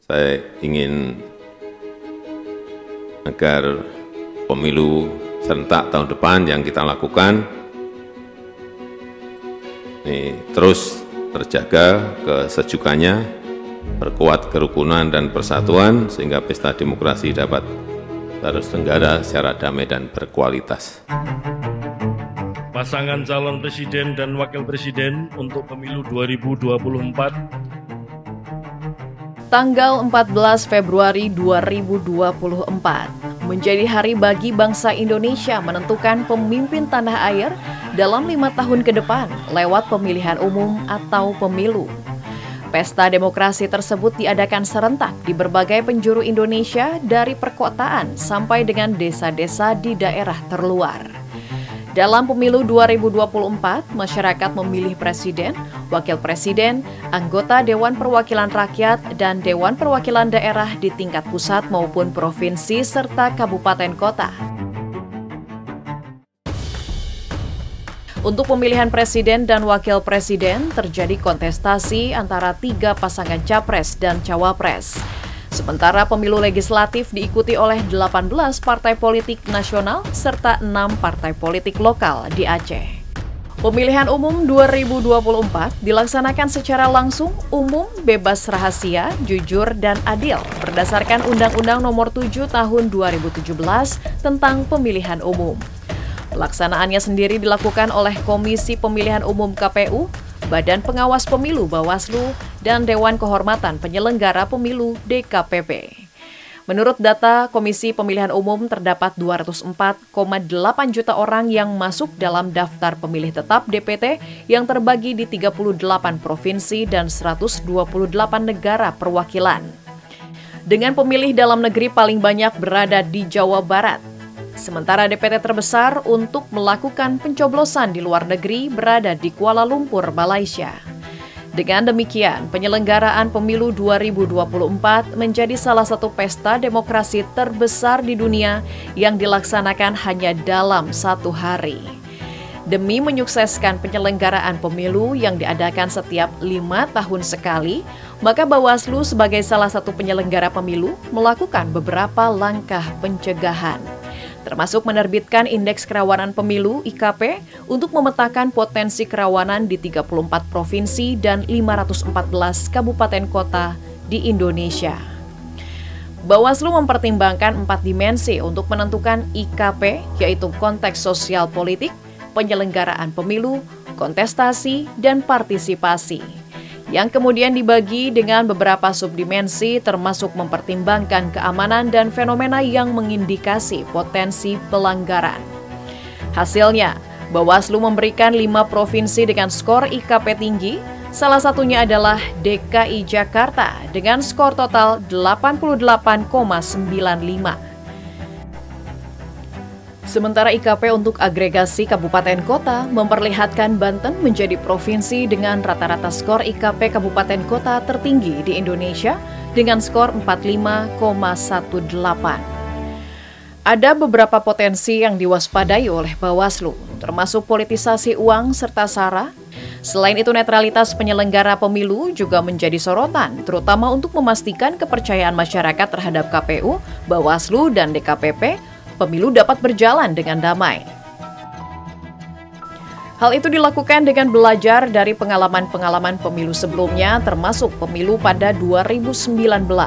Saya ingin agar pemilu serentak tahun depan yang kita lakukan ini terus terjaga kesejukannya, perkuat kerukunan dan persatuan sehingga pesta demokrasi dapat terselenggara secara damai dan berkualitas. Pasangan calon presiden dan wakil presiden untuk pemilu 2024. Tanggal 14 Februari 2024 menjadi hari bagi bangsa Indonesia menentukan pemimpin tanah air dalam 5 tahun ke depan lewat pemilihan umum atau pemilu. Pesta demokrasi tersebut diadakan serentak di berbagai penjuru Indonesia dari perkotaan sampai dengan desa-desa di daerah terluar. Dalam pemilu 2024, masyarakat memilih presiden, wakil presiden, anggota Dewan Perwakilan Rakyat, dan Dewan Perwakilan Daerah di tingkat pusat maupun provinsi serta kabupaten kota. Untuk pemilihan presiden dan wakil presiden, terjadi kontestasi antara 3 pasangan capres dan cawapres. Sementara pemilu legislatif diikuti oleh 18 partai politik nasional serta 6 partai politik lokal di Aceh. Pemilihan umum 2024 dilaksanakan secara langsung, umum, bebas rahasia, jujur, dan adil berdasarkan Undang-Undang Nomor 7 Tahun 2017 tentang pemilihan umum. Pelaksanaannya sendiri dilakukan oleh Komisi Pemilihan Umum KPU, Badan Pengawas Pemilu Bawaslu, dan Dewan Kehormatan Penyelenggara Pemilu DKPP. Menurut data Komisi Pemilihan Umum terdapat 204,8 juta orang yang masuk dalam daftar pemilih tetap DPT yang terbagi di 38 provinsi dan 128 negara perwakilan. Dengan pemilih dalam negeri paling banyak berada di Jawa Barat. Sementara DPT terbesar untuk melakukan pencoblosan di luar negeri berada di Kuala Lumpur, Malaysia. Dengan demikian, penyelenggaraan pemilu 2024 menjadi salah satu pesta demokrasi terbesar di dunia yang dilaksanakan hanya dalam 1 hari. Demi menyukseskan penyelenggaraan pemilu yang diadakan setiap 5 tahun sekali, maka Bawaslu sebagai salah satu penyelenggara pemilu melakukan beberapa langkah pencegahan, termasuk menerbitkan Indeks Kerawanan Pemilu (IKP) untuk memetakan potensi kerawanan di 34 provinsi dan 514 kabupaten kota di Indonesia. Bawaslu mempertimbangkan 4 dimensi untuk menentukan IKP, yaitu konteks sosial politik, penyelenggaraan pemilu, kontestasi, dan partisipasi, yang kemudian dibagi dengan beberapa subdimensi termasuk mempertimbangkan keamanan dan fenomena yang mengindikasi potensi pelanggaran. Hasilnya, Bawaslu memberikan 5 provinsi dengan skor IKP tinggi, salah satunya adalah DKI Jakarta dengan skor total 88,95. Sementara IKP untuk agregasi kabupaten kota memperlihatkan Banten menjadi provinsi dengan rata-rata skor IKP kabupaten kota tertinggi di Indonesia dengan skor 45,18. Ada beberapa potensi yang diwaspadai oleh Bawaslu, termasuk politisasi uang serta SARA. Selain itu, netralitas penyelenggara pemilu juga menjadi sorotan, terutama untuk memastikan kepercayaan masyarakat terhadap KPU, Bawaslu, dan DKPP. Pemilu dapat berjalan dengan damai. Hal itu dilakukan dengan belajar dari pengalaman-pengalaman pemilu sebelumnya, termasuk pemilu pada 2019.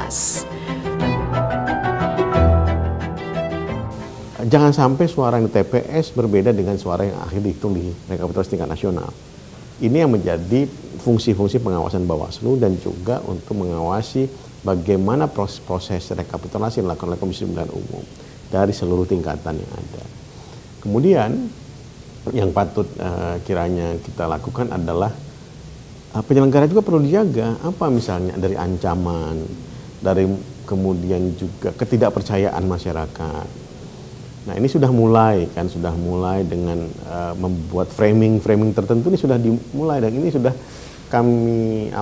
Jangan sampai suara yang di TPS berbeda dengan suara yang akhir dihitung di rekapitulasi tingkat nasional. Ini yang menjadi fungsi-fungsi pengawasan Bawaslu dan juga untuk mengawasi bagaimana proses rekapitulasi yang dilakukan oleh Komisi Pemilihan Umum dari seluruh tingkatan yang ada. Kemudian yang patut kiranya kita lakukan adalah penyelenggara juga perlu dijaga, apa misalnya dari ancaman, dari kemudian juga ketidakpercayaan masyarakat. Nah, ini sudah mulai dengan membuat framing tertentu, ini sudah dimulai, dan ini sudah kami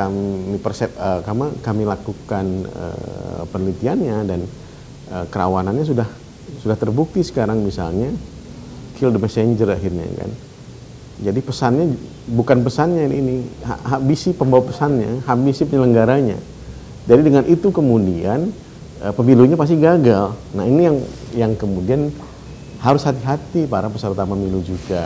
lakukan penelitiannya, dan kerawanannya sudah terbukti sekarang. Misalnya kill the messenger akhirnya kan. Jadi bukan pesannya ini, habisi pembawa pesannya, habisi penyelenggaranya. Jadi dengan itu kemudian pemilunya pasti gagal. Nah ini yang kemudian harus hati-hati para peserta pemilu juga.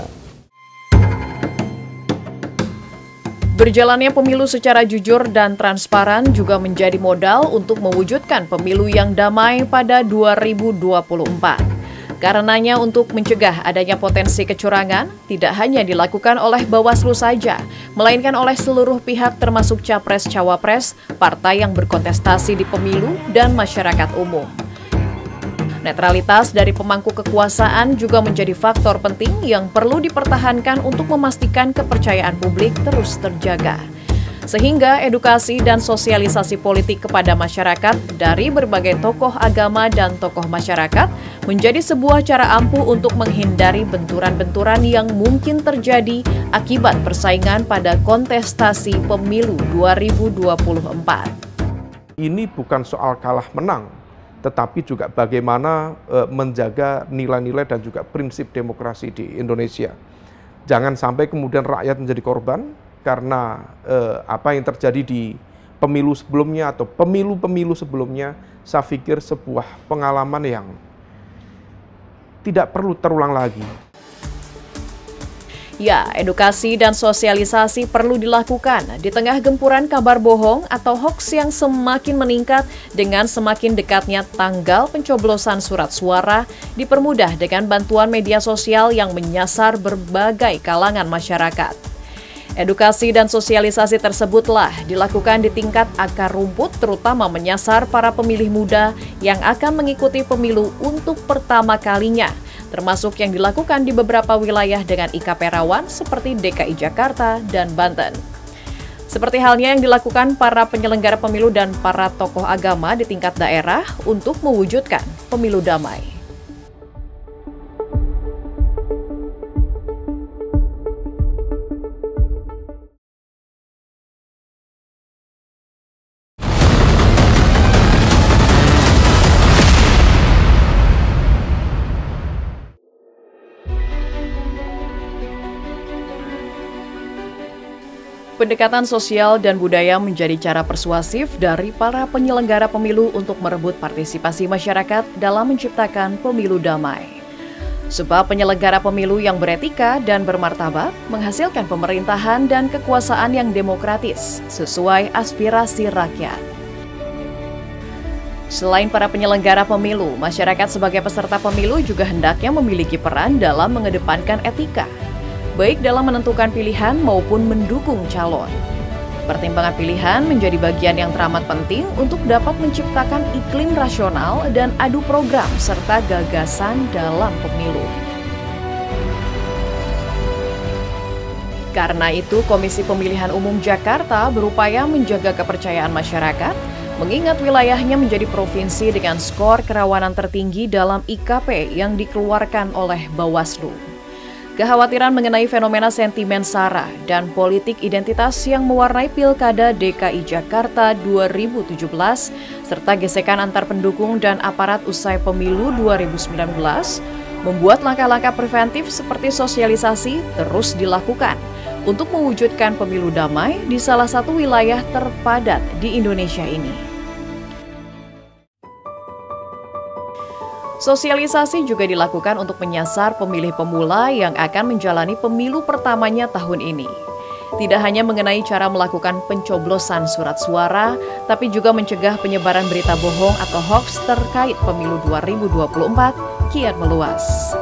Berjalannya pemilu secara jujur dan transparan juga menjadi modal untuk mewujudkan pemilu yang damai pada 2024. Karenanya untuk mencegah adanya potensi kecurangan tidak hanya dilakukan oleh Bawaslu saja, melainkan oleh seluruh pihak termasuk Capres-Cawapres, partai yang berkontestasi di pemilu, dan masyarakat umum. Netralitas dari pemangku kekuasaan juga menjadi faktor penting yang perlu dipertahankan untuk memastikan kepercayaan publik terus terjaga. Sehingga edukasi dan sosialisasi politik kepada masyarakat dari berbagai tokoh agama dan tokoh masyarakat menjadi sebuah cara ampuh untuk menghindari benturan-benturan yang mungkin terjadi akibat persaingan pada kontestasi pemilu 2024. Ini bukan soal kalah menang, tetapi juga bagaimana menjaga nilai-nilai dan juga prinsip demokrasi di Indonesia. Jangan sampai kemudian rakyat menjadi korban karena apa yang terjadi di pemilu sebelumnya atau pemilu-pemilu sebelumnya. Saya pikir sebuah pengalaman yang tidak perlu terulang lagi. Ya, edukasi dan sosialisasi perlu dilakukan di tengah gempuran kabar bohong atau hoaks yang semakin meningkat dengan semakin dekatnya tanggal pencoblosan surat suara, dipermudah dengan bantuan media sosial yang menyasar berbagai kalangan masyarakat. Edukasi dan sosialisasi tersebutlah dilakukan di tingkat akar rumput, terutama menyasar para pemilih muda yang akan mengikuti pemilu untuk pertama kalinya, termasuk yang dilakukan di beberapa wilayah dengan IKP rawan seperti DKI Jakarta dan Banten. Seperti halnya yang dilakukan para penyelenggara pemilu dan para tokoh agama di tingkat daerah untuk mewujudkan pemilu damai. Pendekatan sosial dan budaya menjadi cara persuasif dari para penyelenggara pemilu untuk merebut partisipasi masyarakat dalam menciptakan pemilu damai. Sebab penyelenggara pemilu yang beretika dan bermartabat menghasilkan pemerintahan dan kekuasaan yang demokratis sesuai aspirasi rakyat. Selain para penyelenggara pemilu, masyarakat sebagai peserta pemilu juga hendaknya memiliki peran dalam mengedepankan etika, baik dalam menentukan pilihan maupun mendukung calon. Pertimbangan pilihan menjadi bagian yang teramat penting untuk dapat menciptakan iklim rasional dan adu program serta gagasan dalam pemilu. Karena itu, Komisi Pemilihan Umum Jakarta berupaya menjaga kepercayaan masyarakat, mengingat wilayahnya menjadi provinsi dengan skor kerawanan tertinggi dalam IKP yang dikeluarkan oleh Bawaslu. Kekhawatiran mengenai fenomena sentimen SARA dan politik identitas yang mewarnai Pilkada DKI Jakarta 2017 serta gesekan antar pendukung dan aparat usai pemilu 2019 membuat langkah-langkah preventif seperti sosialisasi terus dilakukan untuk mewujudkan pemilu damai di salah satu wilayah terpadat di Indonesia ini. Sosialisasi juga dilakukan untuk menyasar pemilih pemula yang akan menjalani pemilu pertamanya tahun ini. Tidak hanya mengenai cara melakukan pencoblosan surat suara, tapi juga mencegah penyebaran berita bohong atau hoaks terkait pemilu 2024 kian meluas.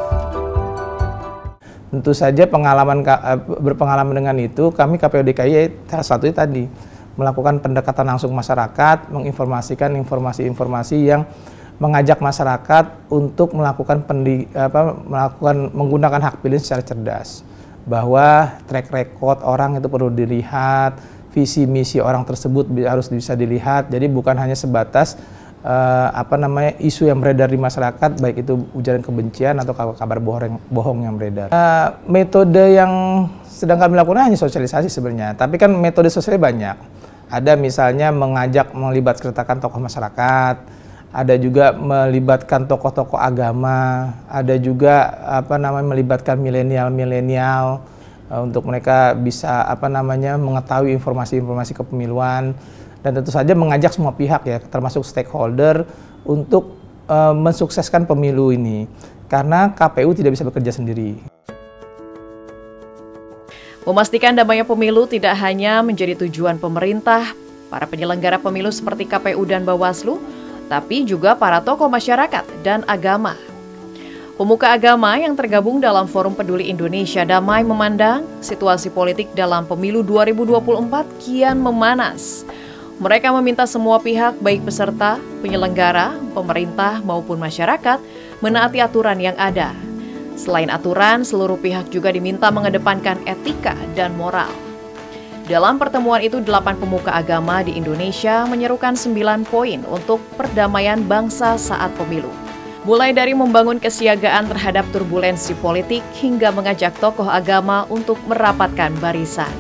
Tentu saja berpengalaman dengan itu, kami KPU DKI salah satunya tadi melakukan pendekatan langsung masyarakat, menginformasikan informasi-informasi yang mengajak masyarakat untuk melakukan menggunakan hak pilih secara cerdas, bahwa track record orang itu perlu dilihat, visi misi orang tersebut harus bisa dilihat. Jadi bukan hanya sebatas isu yang beredar di masyarakat, baik itu ujaran kebencian atau kabar bohong yang beredar. Metode yang sedang kami lakukan hanya sosialisasi sebenarnya, tapi kan metode sosial banyak. Ada misalnya melibatkan tokoh masyarakat, ada juga melibatkan tokoh-tokoh agama, ada juga melibatkan milenial untuk mereka bisa mengetahui informasi-informasi kepemiluan. dan tentu saja mengajak semua pihak ya, termasuk stakeholder untuk mensukseskan pemilu ini, karena KPU tidak bisa bekerja sendiri. Memastikan damainya pemilu tidak hanya menjadi tujuan pemerintah, para penyelenggara pemilu seperti KPU dan Bawaslu, tapi juga para tokoh masyarakat dan agama. Pemuka agama yang tergabung dalam Forum Peduli Indonesia Damai memandang situasi politik dalam pemilu 2024 kian memanas. Mereka meminta semua pihak, baik peserta, penyelenggara, pemerintah maupun masyarakat, menaati aturan yang ada. Selain aturan, seluruh pihak juga diminta mengedepankan etika dan moral. Dalam pertemuan itu, 8 pemuka agama di Indonesia menyerukan 9 poin untuk perdamaian bangsa saat pemilu. Mulai dari membangun kesiagaan terhadap turbulensi politik hingga mengajak tokoh agama untuk merapatkan barisan.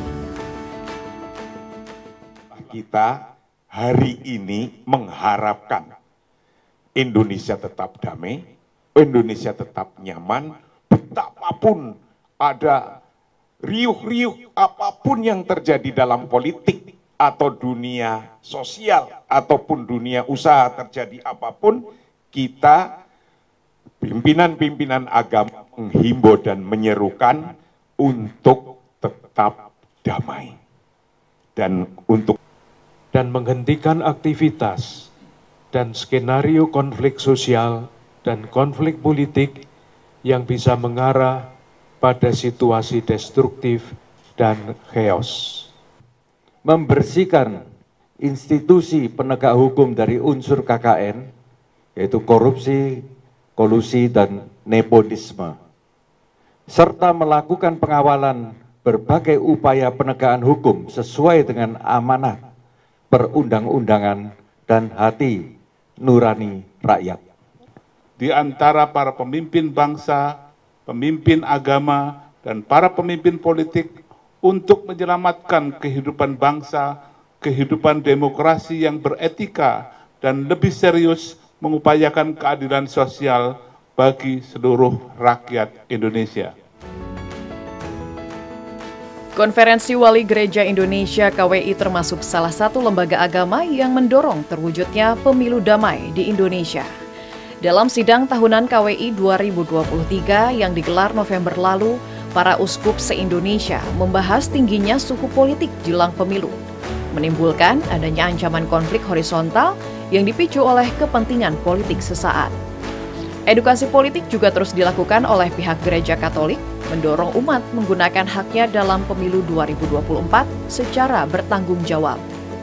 Kita hari ini mengharapkan Indonesia tetap damai, Indonesia tetap nyaman, betapapun ada riuh-riuh apapun yang terjadi dalam politik atau dunia sosial ataupun dunia usaha terjadi apapun, kita pimpinan-pimpinan agama menghimbau dan menyerukan untuk tetap damai dan menghentikan aktivitas dan skenario konflik sosial dan konflik politik yang bisa mengarah pada situasi destruktif dan chaos. Membersihkan institusi penegak hukum dari unsur KKN, yaitu korupsi, kolusi, dan nepotisme, serta melakukan pengawalan berbagai upaya penegakan hukum sesuai dengan amanah perundang-undangan dan hati nurani rakyat. Di antara para pemimpin bangsa, pemimpin agama, dan para pemimpin politik untuk menyelamatkan kehidupan bangsa, kehidupan demokrasi yang beretika, dan lebih serius mengupayakan keadilan sosial bagi seluruh rakyat Indonesia. Konferensi Wali Gereja Indonesia KWI termasuk salah satu lembaga agama yang mendorong terwujudnya pemilu damai di Indonesia. Dalam sidang tahunan KWI 2023 yang digelar November lalu, para uskup se-Indonesia membahas tingginya suhu politik jelang pemilu, menimbulkan adanya ancaman konflik horizontal yang dipicu oleh kepentingan politik sesaat. Edukasi politik juga terus dilakukan oleh pihak Gereja Katolik, mendorong umat menggunakan haknya dalam pemilu 2024 secara bertanggung jawab.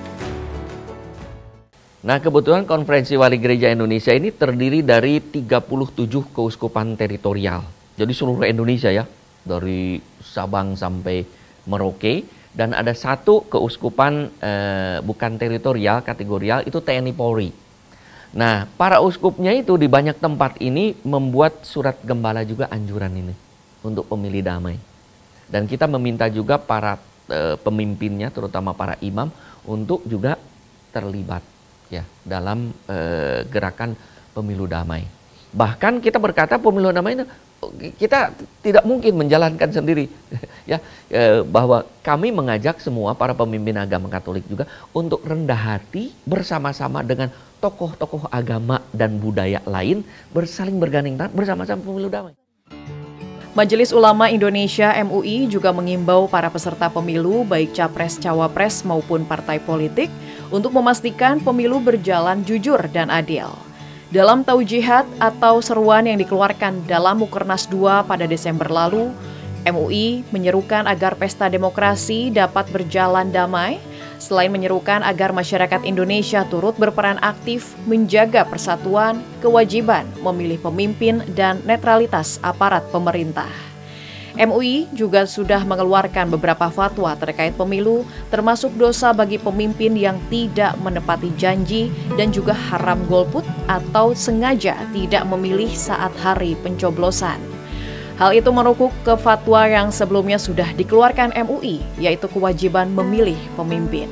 Nah, kebetulan Konferensi Wali Gereja Indonesia ini terdiri dari 37 keuskupan teritorial. Jadi seluruh Indonesia ya, dari Sabang sampai Merauke. Dan ada satu keuskupan bukan teritorial, kategorial, itu TNI Polri. Nah, para uskupnya itu di banyak tempat ini membuat surat gembala juga anjuran ini untuk pemilih damai. Dan kita meminta juga para pemimpinnya, terutama para imam, untuk juga terlibat ya dalam gerakan pemilu damai. Bahkan kita berkata pemilu damai itu kita tidak mungkin menjalankan sendiri ya, bahwa kami mengajak semua para pemimpin agama Katolik juga untuk rendah hati bersama-sama dengan tokoh-tokoh agama dan budaya lain bersaling bergandeng tangan bersama-sama pemilu damai. Majelis Ulama Indonesia MUI juga mengimbau para peserta pemilu baik capres, cawapres maupun partai politik untuk memastikan pemilu berjalan jujur dan adil. Dalam taujihat atau seruan yang dikeluarkan dalam Mukernas 2 pada Desember lalu, MUI menyerukan agar pesta demokrasi dapat berjalan damai, selain menyerukan agar masyarakat Indonesia turut berperan aktif menjaga persatuan, kewajiban memilih pemimpin, dan netralitas aparat pemerintah. MUI juga sudah mengeluarkan beberapa fatwa terkait pemilu, termasuk dosa bagi pemimpin yang tidak menepati janji dan juga haram golput atau sengaja tidak memilih saat hari pencoblosan. Hal itu merukuk ke fatwa yang sebelumnya sudah dikeluarkan MUI, yaitu kewajiban memilih pemimpin.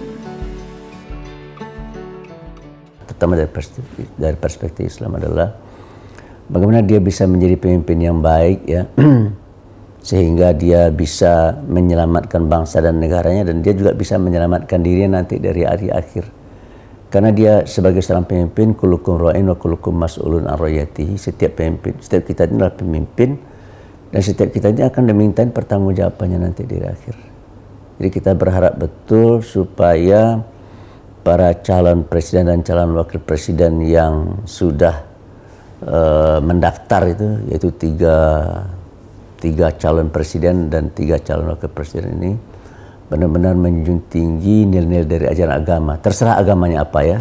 Terutama dari perspektif Islam adalah bagaimana dia bisa menjadi pemimpin yang baik ya. Sehingga dia bisa menyelamatkan bangsa dan negaranya, dan dia juga bisa menyelamatkan dirinya nanti dari hari akhir Karena dia sebagai seorang pemimpin, kullukum ra'in wa kullukum mas'ulun an ra'iyatihi. Setiap pemimpin, setiap kita ini adalah pemimpin, dan setiap kita ini akan dimintain pertanggungjawabannya nanti di akhir. Jadi kita berharap betul supaya para calon presiden dan calon wakil presiden yang sudah mendaftar itu, yaitu tiga calon presiden dan 3 calon wakil presiden ini, benar-benar menjunjung tinggi nilai-nilai dari ajaran agama. Terserah agamanya apa ya.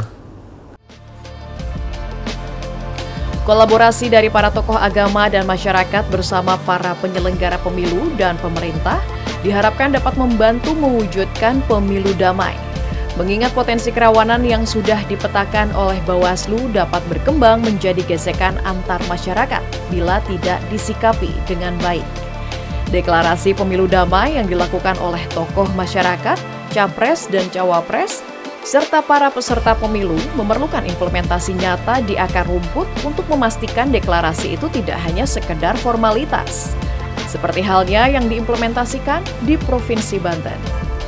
Kolaborasi dari para tokoh agama dan masyarakat bersama para penyelenggara pemilu dan pemerintah diharapkan dapat membantu mewujudkan pemilu damai. Mengingat potensi kerawanan yang sudah dipetakan oleh Bawaslu dapat berkembang menjadi gesekan antar masyarakat bila tidak disikapi dengan baik. Deklarasi pemilu damai yang dilakukan oleh tokoh masyarakat, capres dan cawapres, serta para peserta pemilu memerlukan implementasi nyata di akar rumput untuk memastikan deklarasi itu tidak hanya sekedar formalitas. Seperti halnya yang diimplementasikan di Provinsi Banten.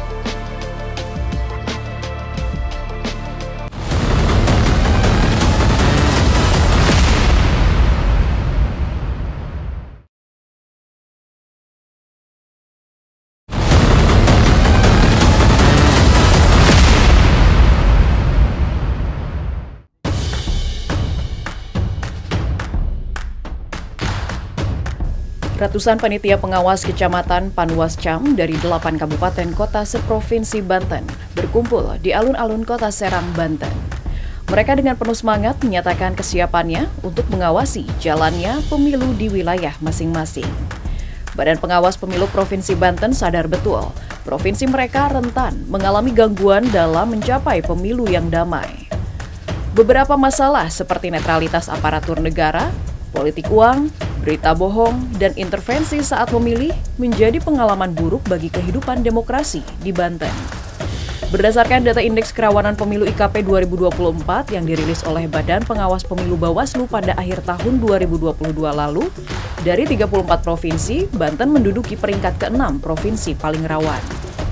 Ratusan panitia pengawas Kecamatan Panwascam dari 8 kabupaten kota seprovinsi Banten berkumpul di alun-alun kota Serang, Banten. Mereka dengan penuh semangat menyatakan kesiapannya untuk mengawasi jalannya pemilu di wilayah masing-masing. Badan Pengawas Pemilu Provinsi Banten sadar betul, provinsi mereka rentan mengalami gangguan dalam mencapai pemilu yang damai. Beberapa masalah seperti netralitas aparatur negara, politik uang, berita bohong, dan intervensi saat memilih menjadi pengalaman buruk bagi kehidupan demokrasi di Banten. Berdasarkan data Indeks Kerawanan Pemilu IKP 2024 yang dirilis oleh Badan Pengawas Pemilu Bawaslu pada akhir tahun 2022 lalu, dari 34 provinsi, Banten menduduki peringkat ke-6 provinsi paling rawan.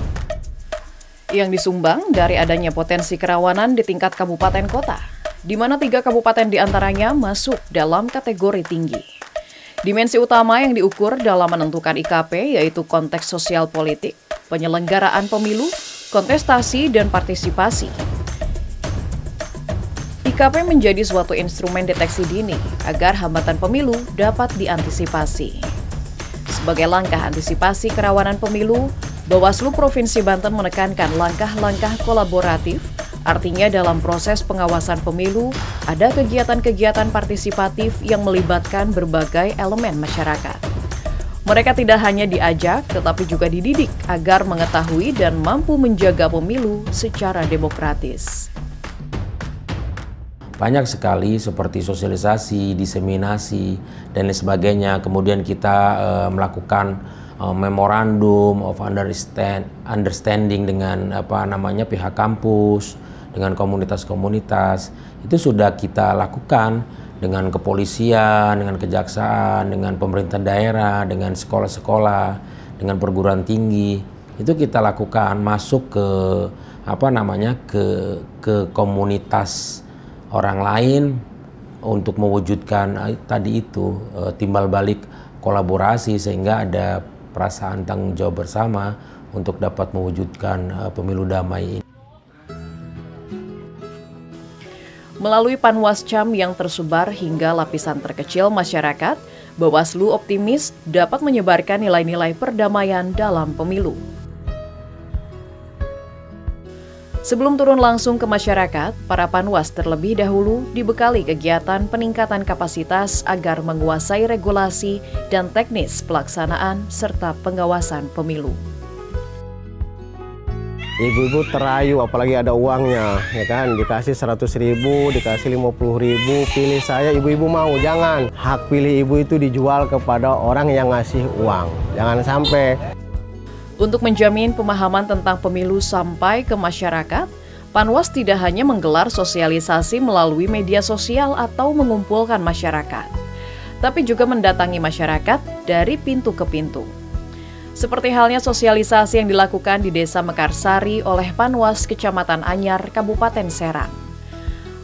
Yang disumbang dari adanya potensi kerawanan di tingkat kabupaten kota, di mana 3 kabupaten diantaranya masuk dalam kategori tinggi. Dimensi utama yang diukur dalam menentukan IKP yaitu konteks sosial politik, penyelenggaraan pemilu, kontestasi, dan partisipasi. IKP menjadi suatu instrumen deteksi dini agar hambatan pemilu dapat diantisipasi. Sebagai langkah antisipasi kerawanan pemilu, Bawaslu Provinsi Banten menekankan langkah-langkah kolaboratif. Artinya dalam proses pengawasan pemilu, ada kegiatan-kegiatan partisipatif yang melibatkan berbagai elemen masyarakat. Mereka tidak hanya diajak, tetapi juga dididik agar mengetahui dan mampu menjaga pemilu secara demokratis. Banyak sekali seperti sosialisasi, diseminasi, dan lain sebagainya. Kemudian kita melakukan memorandum of understanding dengan pihak kampus, dengan komunitas-komunitas. Itu sudah kita lakukan dengan kepolisian, dengan kejaksaan, dengan pemerintah daerah, dengan sekolah-sekolah, dengan perguruan tinggi. Itu kita lakukan masuk ke ke komunitas orang lain untuk mewujudkan tadi itu timbal balik kolaborasi sehingga ada perasaan tanggung jawab bersama untuk dapat mewujudkan pemilu damai ini. Melalui Panwascam yang tersebar hingga lapisan terkecil masyarakat, Bawaslu optimis dapat menyebarkan nilai-nilai perdamaian dalam pemilu. Sebelum turun langsung ke masyarakat, para panwas terlebih dahulu dibekali kegiatan peningkatan kapasitas agar menguasai regulasi dan teknis pelaksanaan serta pengawasan pemilu. Ibu-ibu terayu, apalagi ada uangnya, ya kan? Dikasih 100.000, dikasih 50.000, pilih saya, ibu-ibu mau, jangan. Hak pilih ibu itu dijual kepada orang yang ngasih uang, jangan sampai. Untuk menjamin pemahaman tentang pemilu sampai ke masyarakat, Panwas tidak hanya menggelar sosialisasi melalui media sosial atau mengumpulkan masyarakat, tapi juga mendatangi masyarakat dari pintu ke pintu. Seperti halnya sosialisasi yang dilakukan di Desa Mekarsari oleh Panwas Kecamatan Anyar, Kabupaten Serang.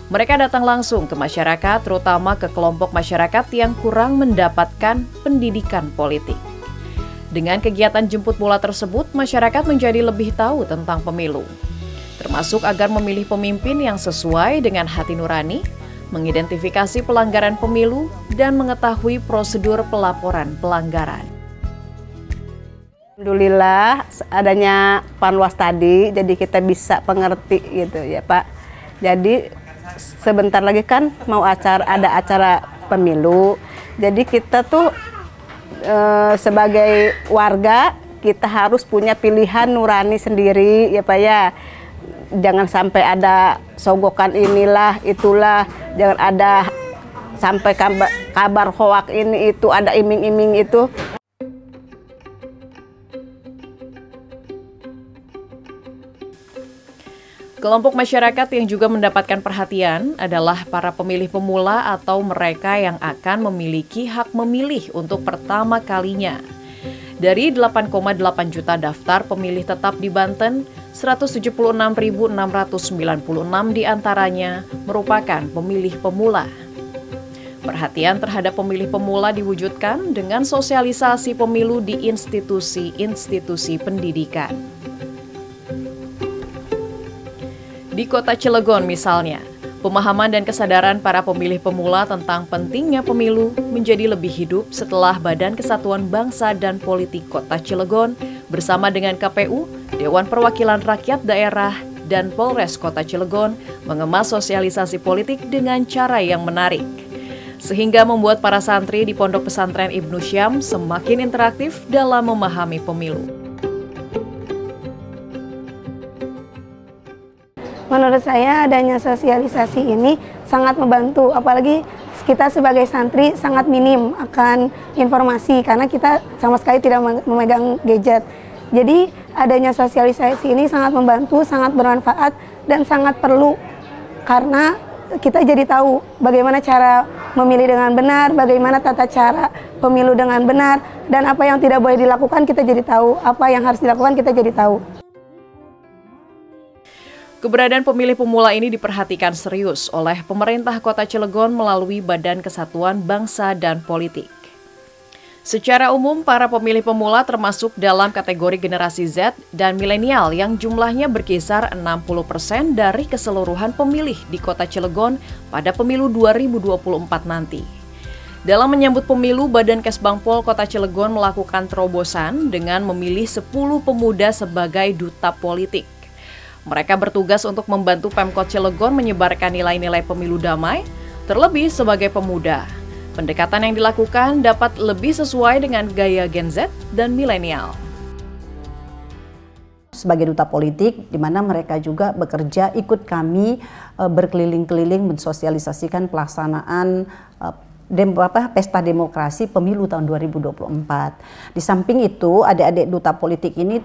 Mereka datang langsung ke masyarakat, terutama ke kelompok masyarakat yang kurang mendapatkan pendidikan politik. Dengan kegiatan jemput bola tersebut, masyarakat menjadi lebih tahu tentang pemilu, termasuk agar memilih pemimpin yang sesuai dengan hati nurani, mengidentifikasi pelanggaran pemilu, dan mengetahui prosedur pelaporan pelanggaran. Alhamdulillah adanya Panwas tadi, jadi kita bisa pengerti gitu ya Pak. Jadi sebentar lagi kan mau ada acara pemilu, jadi kita tuh sebagai warga kita harus punya pilihan nurani sendiri ya Pak ya. Jangan sampai ada sogokan inilah itulah, jangan ada sampai kabar hoak ini itu, ada iming-iming itu. Kelompok masyarakat yang juga mendapatkan perhatian adalah para pemilih pemula atau mereka yang akan memiliki hak memilih untuk pertama kalinya. Dari 8,8 juta daftar pemilih tetap di Banten, 176.696 diantaranya merupakan pemilih pemula. Perhatian terhadap pemilih pemula diwujudkan dengan sosialisasi pemilu di institusi-institusi pendidikan. Di Kota Cilegon misalnya, pemahaman dan kesadaran para pemilih pemula tentang pentingnya pemilu menjadi lebih hidup setelah Badan Kesatuan Bangsa dan Politik Kota Cilegon bersama dengan KPU, Dewan Perwakilan Rakyat Daerah, dan Polres Kota Cilegon mengemas sosialisasi politik dengan cara yang menarik, sehingga membuat para santri di Pondok Pesantren Ibnu Syam semakin interaktif dalam memahami pemilu. Menurut saya adanya sosialisasi ini sangat membantu, apalagi kita sebagai santri sangat minim akan informasi karena kita sama sekali tidak memegang gadget. Jadi adanya sosialisasi ini sangat membantu, sangat bermanfaat dan sangat perlu karena kita jadi tahu bagaimana cara memilih dengan benar, bagaimana tata cara pemilu dengan benar, dan apa yang tidak boleh dilakukan kita jadi tahu, apa yang harus dilakukan kita jadi tahu. Keberadaan pemilih pemula ini diperhatikan serius oleh pemerintah Kota Cilegon melalui Badan Kesatuan Bangsa dan Politik. Secara umum, para pemilih pemula termasuk dalam kategori generasi Z dan milenial yang jumlahnya berkisar 60% dari keseluruhan pemilih di Kota Cilegon pada pemilu 2024 nanti. Dalam menyambut pemilu, Badan Kesbangpol Kota Cilegon melakukan terobosan dengan memilih 10 pemuda sebagai duta politik. Mereka bertugas untuk membantu Pemkot Cilegon menyebarkan nilai-nilai pemilu damai, terlebih sebagai pemuda. Pendekatan yang dilakukan dapat lebih sesuai dengan gaya Gen Z dan milenial. Sebagai duta politik, di mana mereka juga bekerja ikut kami berkeliling-keliling mensosialisasikan pelaksanaan pesta demokrasi pemilu tahun 2024. Di samping itu, adik-adik duta politik ini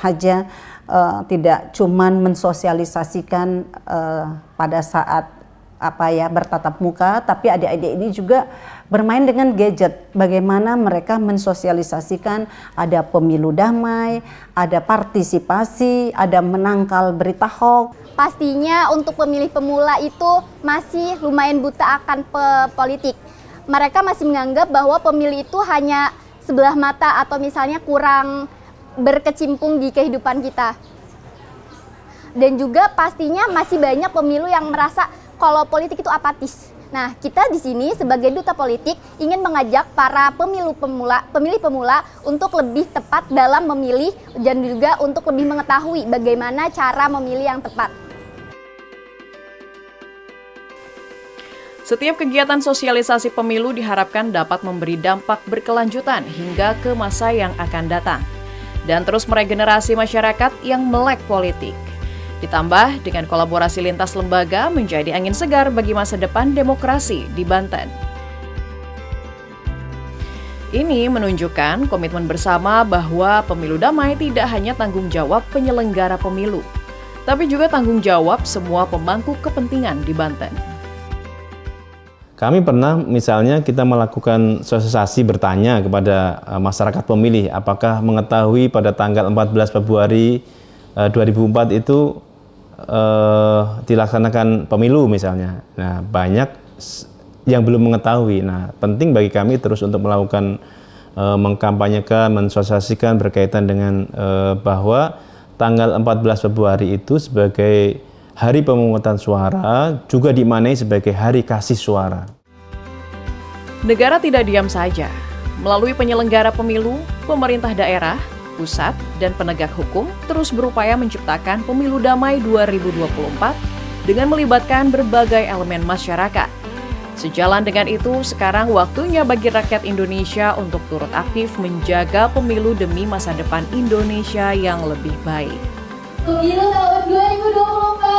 tidak cuman mensosialisasikan pada saat bertatap muka, tapi adik-adik ini juga bermain dengan gadget. Bagaimana mereka mensosialisasikan ada pemilu damai, ada partisipasi, ada menangkal berita hoax. Pastinya untuk pemilih pemula itu masih lumayan buta akan politik. Mereka masih menganggap bahwa pemilih itu hanya sebelah mata atau misalnya kurang berkecimpung di kehidupan kita. Dan juga pastinya masih banyak pemilu yang merasa kalau politik itu apatis. Nah, kita di sini sebagai duta politik ingin mengajak para pemilih pemula untuk lebih tepat dalam memilih dan juga untuk lebih mengetahui bagaimana cara memilih yang tepat. Setiap kegiatan sosialisasi pemilu diharapkan dapat memberi dampak berkelanjutan hingga ke masa yang akan datang dan terus meregenerasi masyarakat yang melek politik. Ditambah dengan kolaborasi lintas lembaga menjadi angin segar bagi masa depan demokrasi di Banten. Ini menunjukkan komitmen bersama bahwa pemilu damai tidak hanya tanggung jawab penyelenggara pemilu, tapi juga tanggung jawab semua pemangku kepentingan di Banten. Kami pernah misalnya kita melakukan sosialisasi bertanya kepada masyarakat pemilih apakah mengetahui pada tanggal 14 Februari 2004 itu dilaksanakan pemilu misalnya. Nah, banyak yang belum mengetahui. Nah, penting bagi kami terus untuk melakukan mengkampanyekan, mensosialisasikan berkaitan dengan bahwa tanggal 14 Februari itu sebagai hari pemungutan suara juga dimaknai sebagai hari kasih suara. Negara tidak diam saja. Melalui penyelenggara pemilu, pemerintah daerah, pusat, dan penegak hukum terus berupaya menciptakan pemilu damai 2024 dengan melibatkan berbagai elemen masyarakat. Sejalan dengan itu, sekarang waktunya bagi rakyat Indonesia untuk turut aktif menjaga pemilu demi masa depan Indonesia yang lebih baik. Pemilu tahun 2024